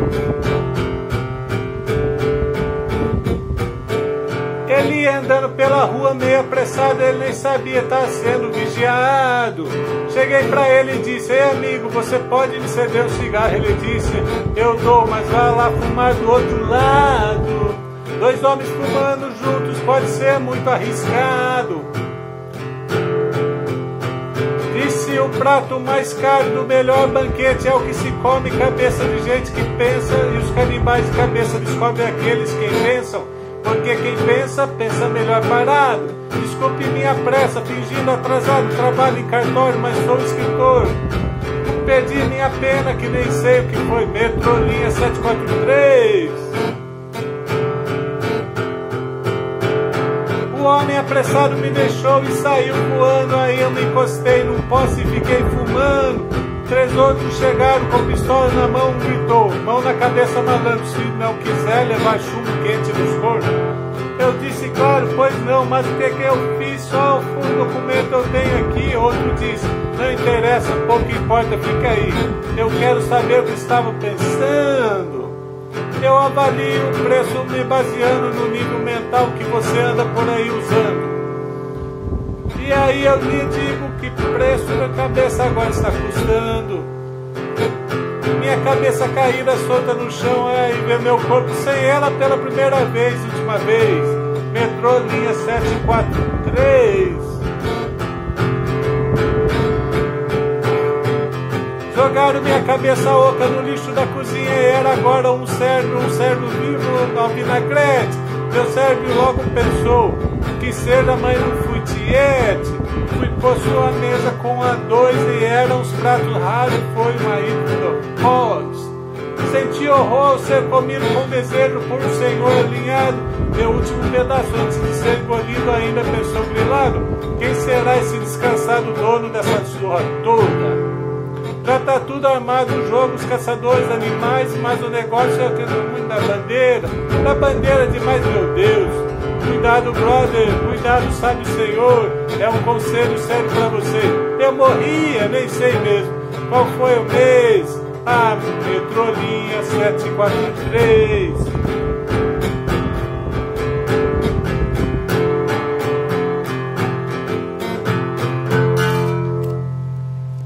Ele ia andando pela rua meio apressado, ele nem sabia estar sendo vigiado. Cheguei pra ele e disse: ei amigo, você pode me ceder um cigarro? Ele disse: eu dou, mas vá lá fumar do outro lado. Dois homens fumando juntos pode ser muito arriscado. Disse: o prato mais caro do melhor banquete é o que se come cabeça de gente que pensa, e os canibais de cabeça descobrem aqueles que pensam, porque quem pensa, pensa melhor parado. Desculpe minha pressa, fingindo atrasado, trabalho em cartório, mas sou escritor. Perdi minha pena, que nem sei o que foi, Metrolinha 743. O homem apressado me deixou e saiu voando, aí eu me encostei num poste e fiquei fumando. Três outros chegaram com pistola na mão, gritou: mão na cabeça, malandro, se não quiser levar chumbo quente nos cornos. Eu disse: claro, pois não, mas o que eu fiz? Só o documento eu tenho aqui. Outro disse: não interessa, pouco importa, fica aí. Eu quero saber o que estava pensando. Eu avalio o preço me baseando no nível mental que você anda por aí usando. E aí eu lhe digo que preço da cabeça agora está custando. Minha cabeça caída solta no chão, aí ver meu corpo sem ela pela primeira vez, última vez. Metrolinha 743. Jogaram minha cabeça oca no lixo da cozinha e era agora um cérebro vivo ao vinagrete. Meu cérebro logo pensou: que ser da mãe não fui tiete. Fui pôr sua mesa com a dois e eram uns pratos raros, foi uma hipótese. Senti horror ser comido com desejo por um senhor alinhado. Meu último pedaço antes de ser engolido ainda pensou grilado: quem será esse descansado dono dessa surra toda? Já tá tudo armado o jogo, os caçadores, animais, mas o negócio é o que eu muito da bandeira demais, meu Deus. Cuidado, brother, cuidado, sabe o Senhor, é um conselho sério pra você. Eu morria, nem sei mesmo qual foi o mês. Ah, Metrolinha 743.